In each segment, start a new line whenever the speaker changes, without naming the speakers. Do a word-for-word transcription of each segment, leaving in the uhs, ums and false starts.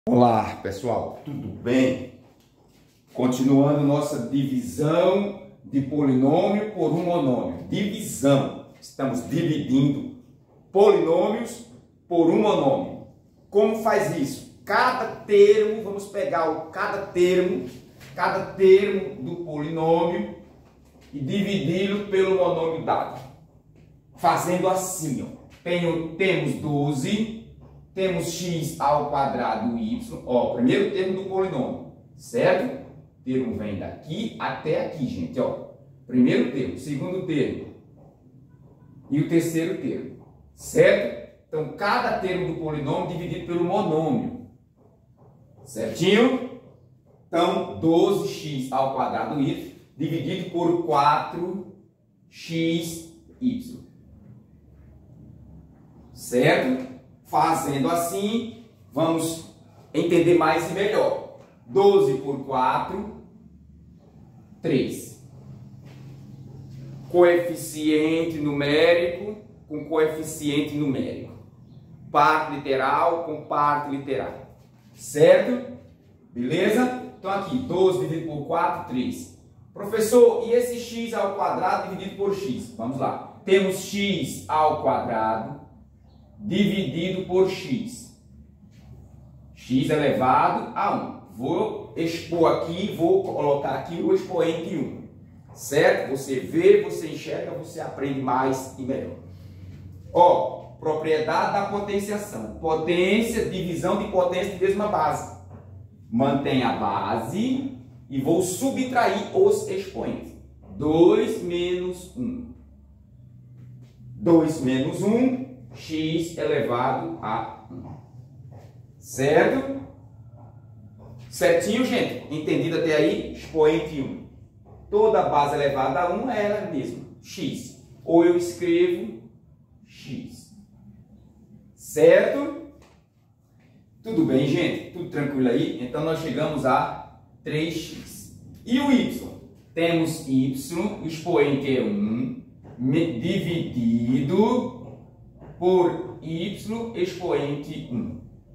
Olá pessoal, tudo bem? Continuando nossa divisão de polinômio por um monômio. Divisão, estamos dividindo polinômios por um monômio. Como faz isso? Cada termo, vamos pegar o cada termo, cada termo do polinômio e dividi-lo pelo monômio dado. Fazendo assim, ó. Tenho, temos doze. Temos x ao quadrado y, ó, primeiro termo do polinômio, certo? O termo vem daqui até aqui, gente, ó. Primeiro termo, segundo termo e o terceiro termo, certo? Então, cada termo do polinômio dividido pelo monômio, certinho? Então, doze x ao quadrado y dividido por quatro x y, certo? Fazendo assim, vamos entender mais e melhor. doze por quatro, três. Coeficiente numérico com coeficiente numérico. Parte literal com parte literal. Certo? Beleza? Então aqui, doze dividido por quatro, três. Professor, e esse x ao quadrado dividido por x? Vamos lá. Temos x ao quadrado dividido por x. X elevado a um. Vou expor aqui, vou colocar aqui o expoente um. Certo? Você vê, você enxerga, você aprende mais e melhor. Ó, propriedade da potenciação. Potência, divisão de potência de mesma base. Mantém a base e vou subtrair os expoentes. dois menos um. dois menos um. X elevado a um. Certo? Certinho, gente? Entendido até aí? Expoente um. Toda base elevada a um é ela mesma. X. Ou eu escrevo x. Certo? Tudo bem, gente? Tudo tranquilo aí? Então, nós chegamos a três x. E o y? Temos y, o expoente é um, dividido por y expoente um.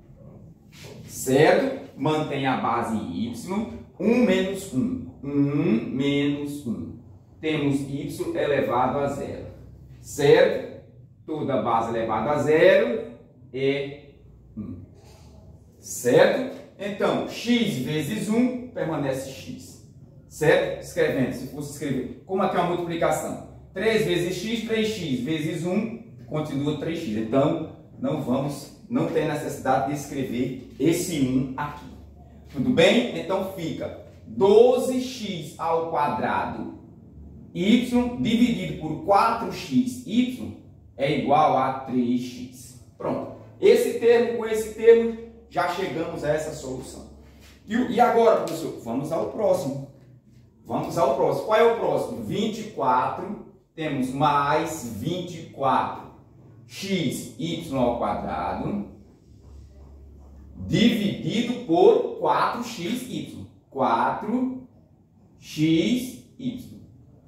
Certo? Mantém a base y. um menos um. um menos um. Temos y elevado a zero. Certo? Toda base elevada a zero é um. Certo? Então, x vezes um permanece x. Certo? Escrevendo, se fosse escrever. Como aqui é uma multiplicação. três vezes x, três x vezes um. Continua três x. Então, não vamos, não tem necessidade de escrever esse um aqui. Tudo bem? Então, fica doze x ao quadrado y dividido por quatro x y é igual a três x. Pronto. Esse termo com esse termo, já chegamos a essa solução. E, e agora, professor? Vamos ao próximo. Vamos ao próximo. Qual é o próximo? vinte e quatro. Temos mais vinte e quatro. X, y ao quadrado dividido por quatro x, y. quatro x, y.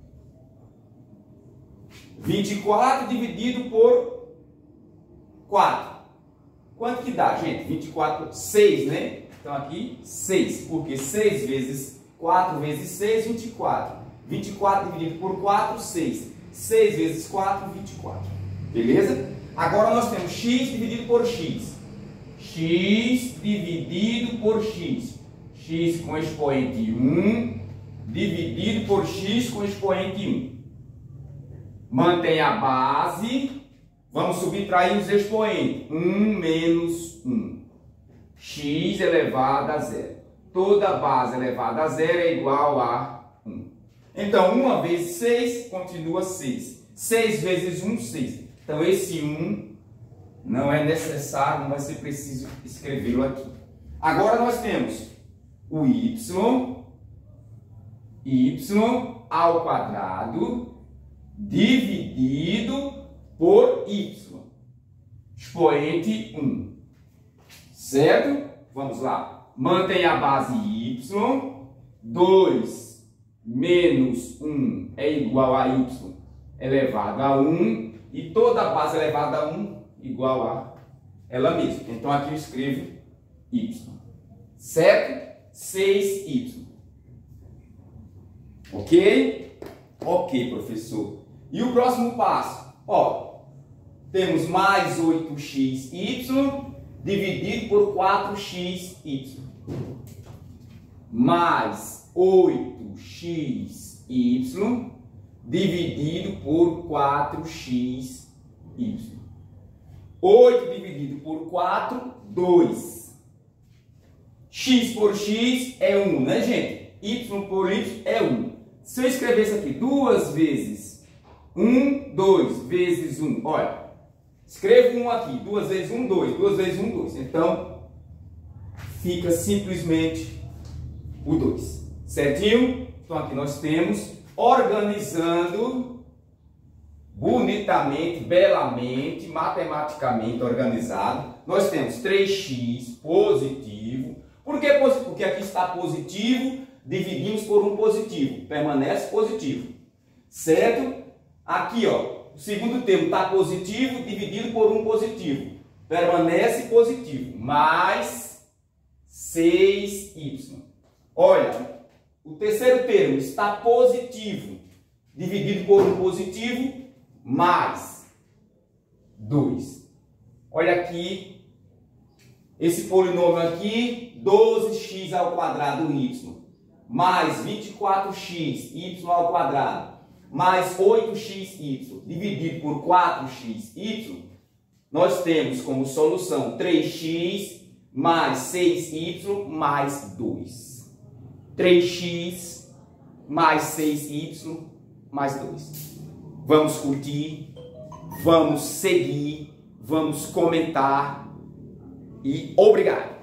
vinte e quatro dividido por quatro. Quanto que dá, gente? vinte e quatro, seis, né? Então aqui, seis. Porque seis vezes quatro vezes seis, vinte e quatro. vinte e quatro dividido por quatro, seis. seis vezes quatro, vinte e quatro. Beleza? Agora nós temos x dividido por x. X dividido por x. X com expoente um dividido por x com expoente um. Mantém a base. Vamos subtrair os expoentes. um menos um. X elevado a zero. Toda base elevada a zero é igual a um. Então, um vezes seis continua seis. seis vezes um, seis. Então, esse um não é necessário, não vai ser preciso escrevê-lo aqui. Agora, nós temos o y, y ao quadrado dividido por y, expoente um. Certo? Vamos lá. Mantém a base y. dois menos um é igual a y elevado a um. E toda base elevada a um igual a ela mesma. Então, aqui eu escrevo y. certo? seis y. Ok? Ok, professor. E o próximo passo? Ó, temos mais oito x y dividido por quatro x y. Mais oito x y dividido por quatro x y. oito dividido por quatro, dois. X por x é um, né, gente? Y por y é um. Se eu escrevesse aqui duas vezes um, dois, vezes um, olha, escrevo um aqui, duas vezes um, dois, duas vezes um, dois. Então, fica simplesmente o dois. Certinho? Então, aqui nós temos, organizando bonitamente, belamente, matematicamente organizado, nós temos três x positivo. Por que positivo? Porque aqui está positivo, dividimos por um positivo, permanece positivo, certo? Aqui, ó, o segundo termo está positivo, dividido por um positivo, permanece positivo, mais seis y. Olha, o terceiro termo está positivo, dividido por um positivo, mais dois. Olha aqui, esse polinômio aqui, doze x ao quadrado y, mais vinte e quatro x y ao quadrado, mais oito x y, dividido por quatro x y, nós temos como solução três x mais seis y mais dois. três x mais seis y mais dois. Vamos curtir, vamos seguir, vamos comentar e obrigado!